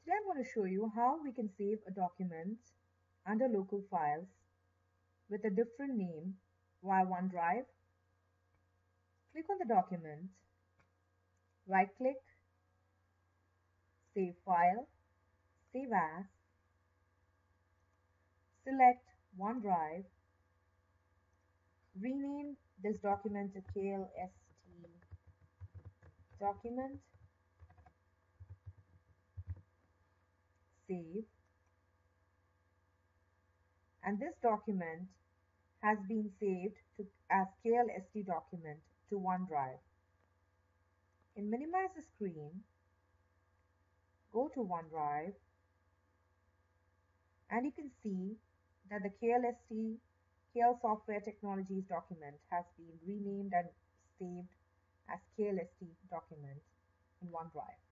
Today I'm going to show you how we can save a document under local files with a different name via OneDrive. Click on the document, right click, save file, save as, select OneDrive, rename this document to KLST document, save, and this document has been saved as KLST document to OneDrive. In minimize the screen, go to OneDrive, and you can see that the KL Software Technologies document has been renamed and saved as KLST document in OneDrive.